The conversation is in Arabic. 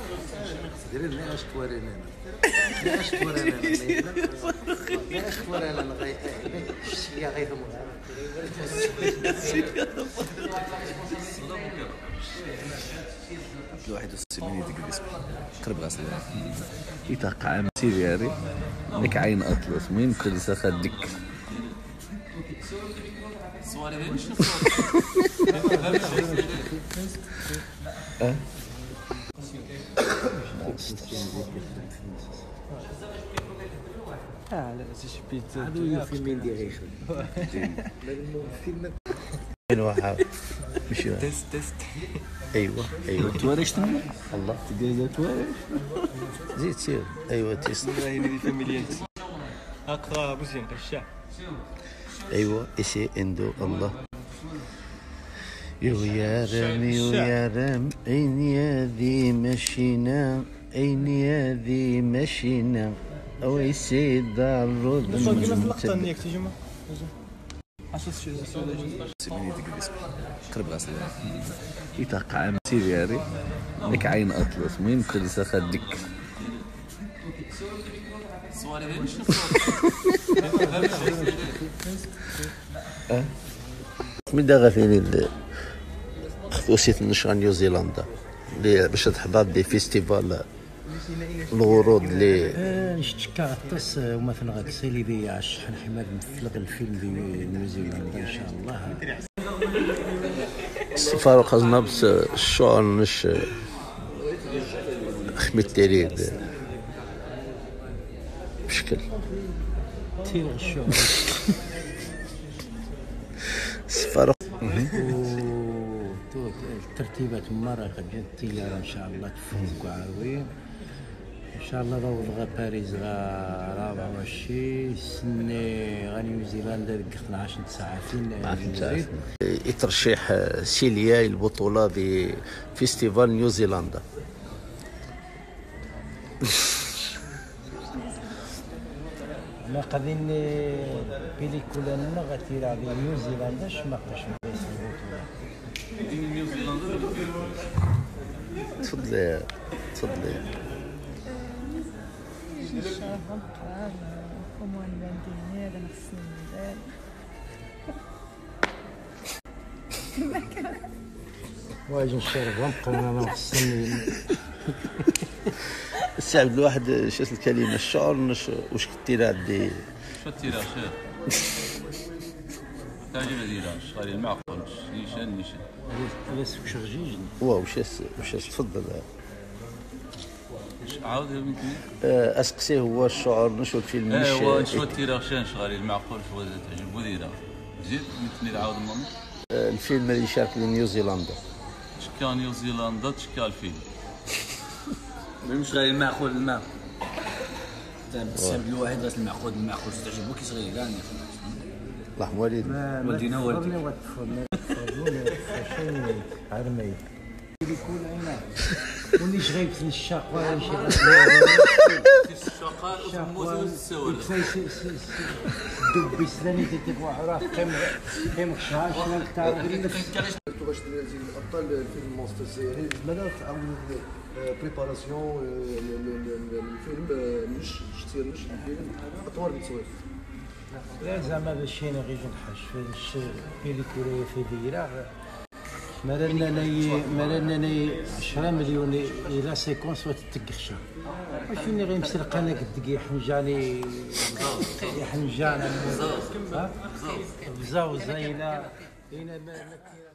ديري لي اش توريني انا اش توريني انا اش توريني انا غير يا غير الواحد والسيماني ديك الاسم قرب غاسل يتوقع مسيري ديك عين اطلس مين كل ساخه ديك صواري ديال لا تشبيت هذا فيلم ديالي فيلم واحد ماشي تيست ايوا تواريش تما الله تدير تواريش زيد سير ايوا تيست هي دي فاميليانت اقرا مزيان قشع ايوا اسي اندو الله يا رام اين يا ذي مشينا اين يا ذي مشينا او يسيد الرد سيماني ديك الاسم قرب غاسل يتوقع مسيري ديك عين اطلس مين كل ساخه ديك صواري ديال من دا غافيني وسيت نشرا نيوزيلندا باش تحضر دي فيستيفال الورود اللي نشتكى غطس ومثلا غاك سالي بيا عشان حماد مثل الفيلم دي نيوزيلندا ان شاء الله فاروق أزنبس الشعر نش خميت تريد بشكل تير الشعر فاروق الترتيبات مرة قد جات الطيارة ان شاء الله تفوق عاوين ان شاء الله روض باريس غا 24 سنة غا نيوزيلندا ديك 12 ساعة فين يترشح سيليا البطولة بفيستيفال نيوزيلندا ما قادين بيليكولا لنا غتير على نيوزيلندا شماقاش نبيس البطولة تفضلي تفضلي واجي نشرب ونبقى انا محسن السعد الواحد شاس الكلمة الشعر واش كتير عندي شو التيراج تعجب التيراج غادي المعقول نيشان بس واش رجيج واش تفضل عاود يمكن اسقسيه هو الشعر نشو الفيلم مش ايوا شو التيراج شغالي المعقول شو تعجبو ديرها زيد مثني عاود المهم الفيلم اللي شارك لنيوزيلندا تشكا نيوزيلندا تشكا الفيلم مش غير المعقول المعقول السبب الواحد غير المعقول تعجبو كي صغير كاع الله والد والدينا والدي عرمي يكون عينا ونيش غيبت الشاقوة الشقاء وموت السوالف دبي سلاني تتبع عراق كم خشاش باش تنزل ابطال الفيلم مونستر سيري ماذا تعاون بريباراسيون الفيلم مش تصير مش الفيلم اطول من سويف لا زعما باش غير نحش في البيليكولا في ديرا مالنا 10 مليون الى سيكونس وتتقخشا وشنو غير مسرق انا قد يحنجاني يحنجانا بزاف بزاف الى